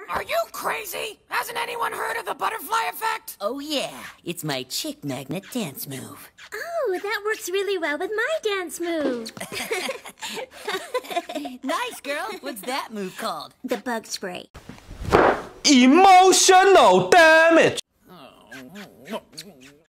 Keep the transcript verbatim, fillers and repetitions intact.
Are you crazy? Hasn't anyone heard of the butterfly effect? Oh yeah, it's my chick magnet dance move. Oh, that works really well with my dance move. Nice, girl. What's that move called? The bug spray. Emotional damage. Oh.